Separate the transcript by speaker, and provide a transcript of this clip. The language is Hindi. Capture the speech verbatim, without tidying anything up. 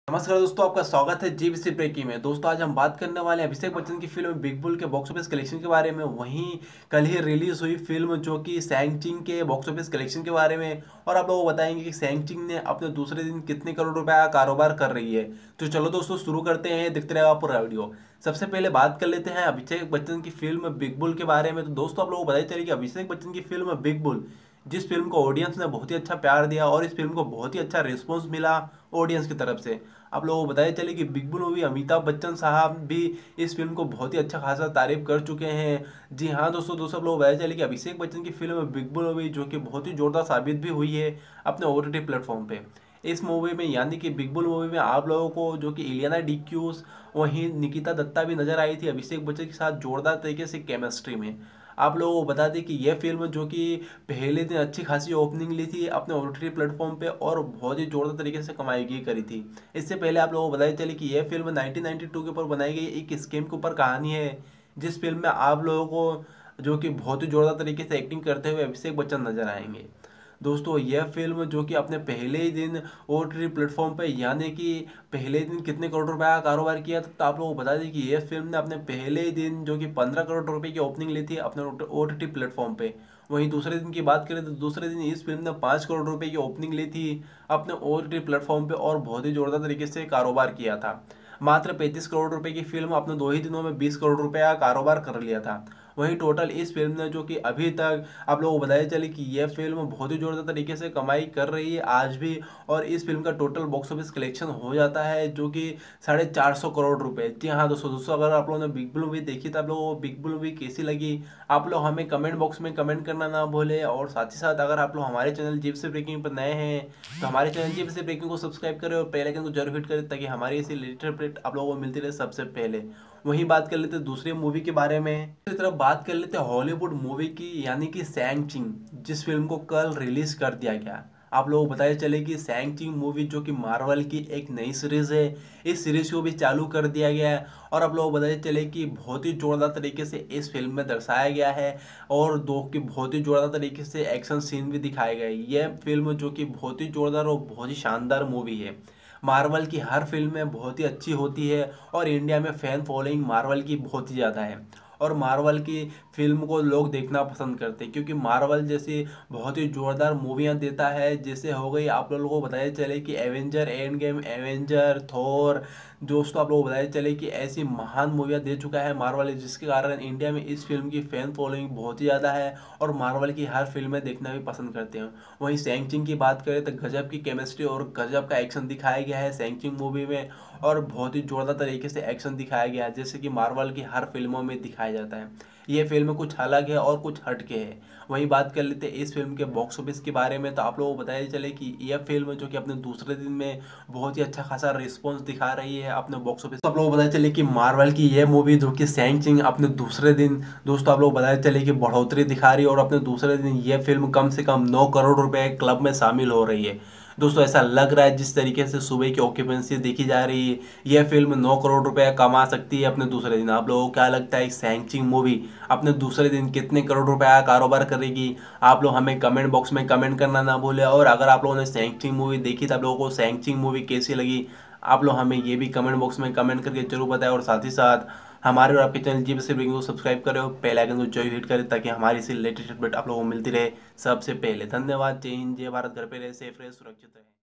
Speaker 1: नमस्कार दोस्तों, आपका स्वागत है जीबीसी ब्रेकिंग में। दोस्तों, आज हम बात करने वाले हैं अभिषेक बच्चन की फिल्म बिग बुल के बॉक्स ऑफिस कलेक्शन के बारे में। वहीं कल ही रिलीज हुई फिल्म जो कि सैंग-चिंग के बॉक्स ऑफिस कलेक्शन के बारे में, और आप लोगों को बताएंगे कि सैंग-चिंग ने अपने दूसरे दिन कितने करोड़ रुपए का कारोबार कर रही है। तो चलो दोस्तों, शुरू करते हैं, देखते रहेगा पूरा वीडियो। सबसे पहले बात कर लेते हैं अभिषेक बच्चन की फिल्म बिग बुल के बारे में। तो दोस्तों, आप लोगों को बताया चले कि अभिषेक बच्चन की फिल्म बिग बुल, जिस फिल्म को ऑडियंस ने बहुत ही अच्छा प्यार दिया और इस फिल्म को बहुत ही अच्छा रिस्पॉन्स मिला ऑडियंस की तरफ से। आप लोगों को बताया चले कि बिग बुल मूवी अमिताभ बच्चन साहब भी इस फिल्म को बहुत ही अच्छा खासा तारीफ कर चुके हैं। जी हाँ दोस्तों दोस्तों आप लोगों को बताया चले कि अभिषेक बच्चन की फिल्म बिग बुल मूवी जो कि बहुत ही जोरदार साबित भी हुई है अपने ओटीटी प्लेटफॉर्म पे। इस मूवी में यानी कि बिग बुल मूवी में आप लोगों को जो कि इलियाना डिक्रूज, वहीं निकिता दत्ता भी नजर आई थी अभिषेक बच्चन के साथ जोरदार तरीके से केमिस्ट्री में। आप लोगों को बता दें कि यह फिल्म जो कि पहले दिन अच्छी खासी ओपनिंग ली थी अपने ओटीटी प्लेटफॉर्म पे और बहुत ही जोरदार तरीके से कमाई की करी थी। इससे पहले आप लोगों को बताया चले कि यह फिल्म नाइनटीन नाइंटी टू के ऊपर बनाई गई एक स्कीम के ऊपर कहानी है, जिस फिल्म में आप लोगों को जो कि बहुत ही जोरदार तरीके से एक्टिंग करते हुए अभिषेक बच्चन नजर आएंगे। दोस्तों, यह फिल्म जो कि अपने पहले ही दिन ओटीटी प्लेटफॉर्म पे यानी कि पहले दिन कितने करोड़ रुपए का कारोबार किया था, तो आप लोगों को बता दें कि यह फिल्म ने अपने पहले ही दिन जो कि पंद्रह करोड़ रुपए की ओपनिंग ली थी अपने ओटीटी प्लेटफॉर्म पे। वहीं दूसरे दिन की बात करें तो दूसरे दिन इस फिल्म ने पाँच करोड़ रुपए की ओपनिंग ली थी अपने ओटीटी प्लेटफॉर्म पे और बहुत ही जोरदार तरीके से कारोबार किया था। मात्र पैंतीस करोड़ रुपए की फिल्म अपने दो ही दिनों में बीस करोड़ रुपए का कारोबार कर लिया था। वहीं टोटल इस फिल्म ने जो कि अभी तक आप लोगों को बताया चले कि यह फिल्म बहुत ही जोरदार तरीके से कमाई कर रही है आज भी, और इस फिल्म का टोटल बॉक्स ऑफिस कलेक्शन हो जाता है जो कि साढ़े चार सौ करोड़ रुपए। जी हाँ दोस्तों दोस्तों अगर आप लोगों ने बिग बुल मूवी देखी तो आप लोगों को बिग बुल मूवी कैसी लगी, आप लोग हमें कमेंट बॉक्स में कमेंट करना ना भूले। और साथ ही साथ अगर आप लोग हमारे चैनल जीबीसी ब्रेकिंग पर नए हैं तो हमारे चैनल जीबीसी ब्रेकिंग को सब्सक्राइब करें और बेल आइकन को जरूर हिट करें ताकि हमारी ऐसी लेटेस्ट अपडेट आप लोगों को मिलती रहे सबसे पहले। वहीं बात कर लेते हैं दूसरी मूवी के बारे में। दूसरी तरफ बात कर लेते हैं हॉलीवुड मूवी की यानी कि सैंग-चिंग, जिस फिल्म को कल रिलीज कर दिया गया। आप लोगों को बताया चले कि सैंग-चिंग मूवी जो कि मार्वल की एक नई सीरीज है, इस सीरीज को भी चालू कर दिया गया है। और आप लोगों को बताया चले कि बहुत ही जोरदार तरीके से इस फिल्म में दर्शाया गया है और दो की बहुत ही जोरदार तरीके से एक्शन सीन भी दिखाए गए। यह फिल्म जो कि बहुत ही जोरदार और बहुत ही शानदार मूवी है। मार्वल की हर फिल्म में बहुत ही अच्छी होती है और इंडिया में फैन फॉलोइंग मार्वल की बहुत ही ज़्यादा है और मार्वल की फिल्म को लोग देखना पसंद करते हैं क्योंकि मार्वल जैसी बहुत ही जोरदार मूवियाँ देता है। जैसे हो गई आप लोगों को बताया चले कि Avenger Endgame, Avenger, Thor, दोस्तों आप लोगों को बताया चले कि ऐसी महान मूवियाँ दे चुका है मार्वल, जिसके कारण इंडिया में इस फिल्म की फैन फॉलोइंग बहुत ही ज़्यादा है और मार्वल की हर फिल्में देखना भी पसंद करते हैं। वहीं सैंग-चिंग की बात करें तो गजब की केमिस्ट्री और गजब का एक्शन दिखाया गया है सैंग-चिंग मूवी में और बहुत ही जोरदार तरीके से एक्शन दिखाया गया है जैसे कि मार्वल की हर फिल्मों में दिखाया जाता है। ये फिल्म कुछ अलग है और कुछ हटके है। वहीं बात कर लेते हैं इस फिल्म के बॉक्स ऑफिस के बारे में। तो आप लोगों को बताया चले कि यह फिल्म जो कि अपने दूसरे दिन में बहुत ही अच्छा खासा रिस्पॉन्स दिखा रही है अपने बॉक्स ऑफिस। तो आप लोगों को बताया चले कि मार्वल की यह मूवी जो कि सैंग-चिंग अपने दूसरे दिन, दोस्तों आप लोग बताया चले कि बढ़ोतरी दिखा रही है और अपने दूसरे दिन यह फिल्म कम से कम नौ करोड़ रुपए क्लब में शामिल हो रही है। दोस्तों, ऐसा लग रहा है जिस तरीके से सुबह की ऑक्यूपेंसी देखी जा रही है यह फिल्म नौ करोड़ रुपए कमा सकती है अपने दूसरे दिन। आप लोगों को क्या लगता है सैंग-चिंग मूवी अपने दूसरे दिन कितने करोड़ रुपए का कारोबार करेगी? आप लोग हमें कमेंट बॉक्स में कमेंट करना ना भूलें। और अगर आप लोगों ने सैंग-चिंग मूवी देखी तो आप लोगों को सैंग-चिंग मूवी कैसी लगी, आप लोग हमें ये भी कमेंट बॉक्स में कमेंट करके जरूर बताएं। और साथ ही साथ हमारे और आपके चैनल जीबीसी ब्रेकिंग को सब्सक्राइब करें और बेल आइकन को जरूर हिट करें ताकि हमारी इसी लेटेस्ट अपडेट आप लोगों को मिलती रहे सबसे पहले। धन्यवाद। जय हिंद, जय भारत। घर पे रहे, सेफ रहे, सुरक्षित रहे।